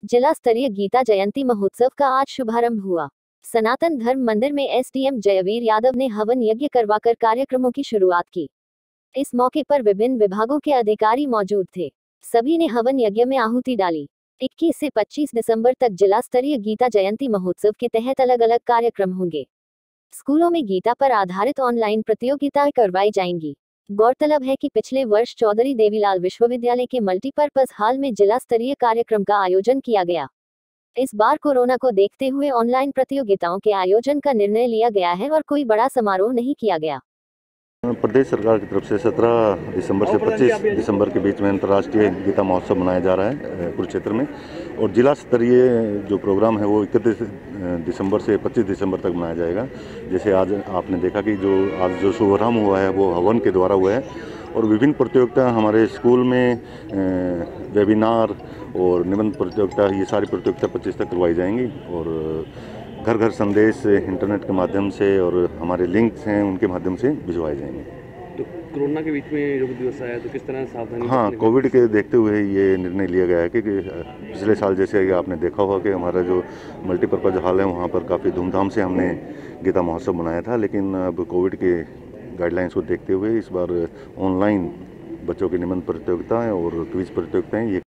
जिला स्तरीय गीता जयंती महोत्सव का आज शुभारंभ हुआ। सनातन धर्म मंदिर में एसडीएम जयवीर यादव ने हवन यज्ञ करवाकर कार्यक्रमों की शुरुआत की। इस मौके पर विभिन्न विभागों के अधिकारी मौजूद थे। सभी ने हवन यज्ञ में आहुति डाली। 21 से 25 दिसंबर तक जिला स्तरीय गीता जयंती महोत्सव के तहत अलग अलग कार्यक्रम होंगे। स्कूलों में गीता पर आधारित ऑनलाइन प्रतियोगिताएं करवाई जाएंगी। गौरतलब है कि पिछले वर्ष चौधरी देवीलाल विश्वविद्यालय के मल्टीपर्पज हॉल में जिला स्तरीय कार्यक्रम का आयोजन किया गया। इस बार कोरोना को देखते हुए ऑनलाइन प्रतियोगिताओं के आयोजन का निर्णय लिया गया है और कोई बड़ा समारोह नहीं किया गया। प्रदेश सरकार की तरफ से 17 दिसंबर से 25 दिसंबर के बीच में अंतर्राष्ट्रीय गीता महोत्सव मनाया जा रहा है कुरुक्षेत्र में, और जिला स्तरीय जो प्रोग्राम है वो 31 दिसंबर से 25 दिसंबर तक मनाया जाएगा। जैसे आज आपने देखा कि आज जो शुभारंभ हुआ है वो हवन के द्वारा हुआ है, और विभिन्न प्रतियोगिता हमारे स्कूल में वेबिनार और निबंध प्रतियोगिता, ये सारी प्रतियोगिता 25 तक करवाई जाएंगी, और घर घर संदेश इंटरनेट के माध्यम से और हमारे लिंक्स हैं उनके माध्यम से भिजवाए जाएंगे। तो कोरोना के बीच में योग दिवस आया तो किस तरह सावधानी? हाँ, कोविड के देखते हुए ये निर्णय लिया गया है कि पिछले साल जैसे कि आपने देखा होगा कि हमारा जो मल्टीपर्पज हॉल है वहाँ पर काफ़ी धूमधाम से हमने गीता महोत्सव मनाया था, लेकिन अब कोविड के गाइडलाइंस को देखते हुए इस बार ऑनलाइन बच्चों की निबंध प्रतियोगिताएँ और क्विज प्रतियोगिताएँ